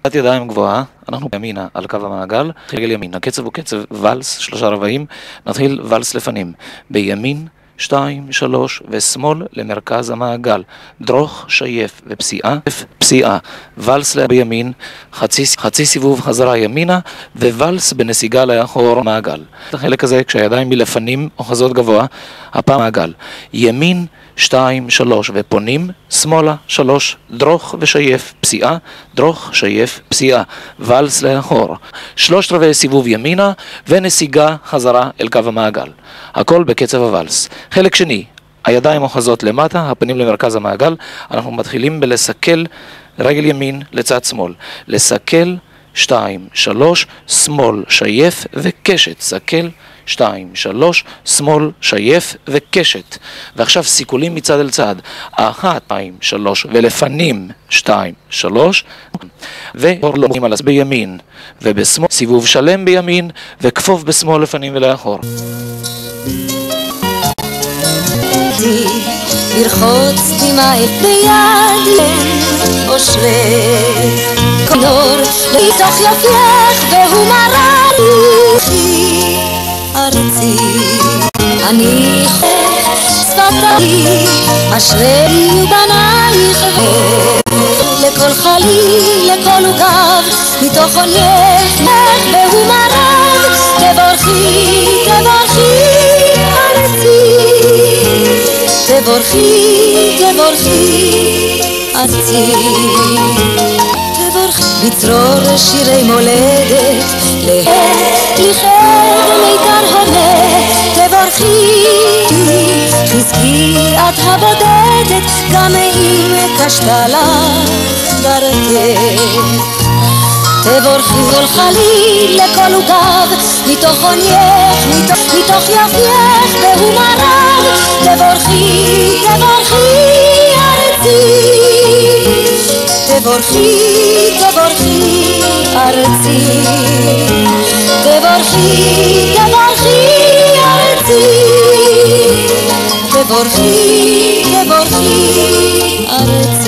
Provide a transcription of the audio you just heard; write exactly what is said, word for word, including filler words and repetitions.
ידיים גבוהה, אנחנו ימינה על קו המעגל, רגל ימין, הקצב הוא קצב ולס, שלושה רבעים, נתחיל ולס לפנים, בימין, שתיים, שלוש, ושמאל למרכז המעגל, דרוך, שייף ופסיעה, פסיעה, ולס בימין, חצי, חצי סיבוב חזרה ימינה, וולס בנסיגה לאחור מעגל. החלק הזה, כשהידיים מלפנים אוחזות גבוה, הפעם מעגל, ימין, שתיים, שלוש, ופונים, שמאלה, שלוש, דרוך ושייף, פסיעה, דרוך, שייף, פסיעה, ולס לאחור, שלושת רבעי סיבוב ימינה, ונסיגה חזרה אל קו המעגל. הכל בקצב הוולס. חלק שני, הידיים אוחזות למטה, הפנים למרכז המעגל, אנחנו מתחילים בלסכל רגל ימין לצד שמאל. לסכל, שתיים, שלוש, שמאל, שייף וקשת, סכל, שתיים, שלוש, שמאל, שייף וקשת. ועכשיו סיכולים מצד אל צד, אחת, שתיים, שלוש, ולפנים, שתיים, שלוש, ולומדים על בימין ובשמאל, סיבוב שלם בימין, וכפוף בשמאל לפנים ולאחור. לרחוץ דמעת ביד אושרי כנור לתוך יפייך והוא מראה לי ארצי אני שפתי אשרי ובנייך לכל חליל לכל עוגב מתוך עונייך והוא מראה תבורכי תבורכי ארצי תבורכי, תבורכי, ארצי תבורכי בצרור שירי מולדת לכם מיתר הונה תבורכי חזקי את הבודדת גם אם קשתה לך דרכך תבורכי כל חליל לכל עוגב מתוך עונייך מתוך יפייך והוא מרב תבורכי תבורכי ארצי תבורכי תבורכי ארצי תבורכי תבורכי ארצי תבורכי תבורכי ארצי